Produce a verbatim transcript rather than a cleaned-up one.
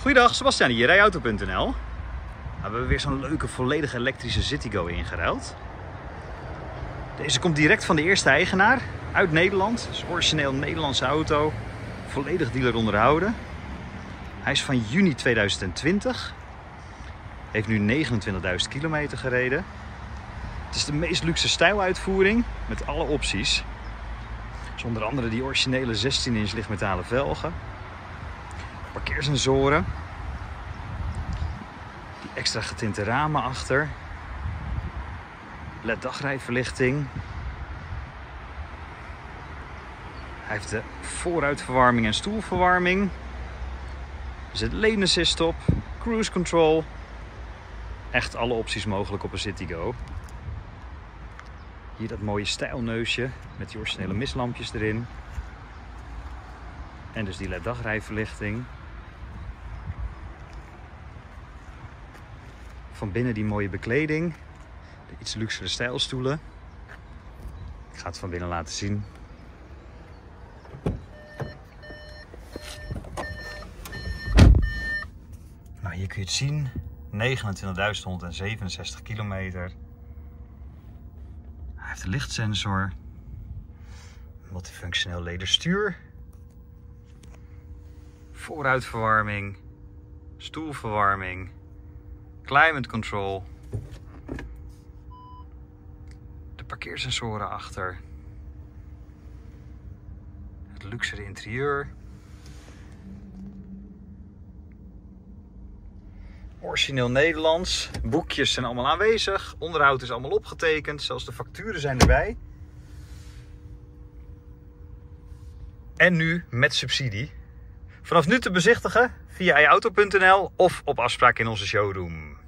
Goeiedag, Sebastian hier, rijauto punt n l. We hebben weer zo'n leuke volledig elektrische Citigo ingeruild. Deze komt direct van de eerste eigenaar uit Nederland. Het is een origineel Nederlandse auto, volledig dealer onderhouden. Hij is van juni tweeduizend twintig. Heeft nu negenentwintigduizend kilometer gereden. Het is de meest luxe stijluitvoering met alle opties. Dus onder andere die originele zestien inch lichtmetalen velgen. Parkeersensoren. Die extra getinte ramen achter. L E D dagrijverlichting. Hij heeft de vooruitverwarming en stoelverwarming. Er zit lane assist op, cruise control. Echt alle opties mogelijk op een Citigo. Hier dat mooie stijlneusje met die originele mistlampjes erin. En dus die L E D dagrijverlichting. Van binnen die mooie bekleding. De iets luxere stijlstoelen. Ik ga het van binnen laten zien. Nou, hier kun je het zien. negenentwintigduizend honderdzevenenzestig kilometer. Hij heeft een lichtsensor. Multifunctioneel lederstuur. Vooruitverwarming. Stoelverwarming. Climate control. De parkeersensoren achter. Het luxere interieur. Origineel Nederlands. Boekjes zijn allemaal aanwezig. Onderhoud is allemaal opgetekend. Zelfs de facturen zijn erbij. En nu met subsidie. Vanaf nu te bezichtigen via rijauto punt n l of op afspraak in onze showroom.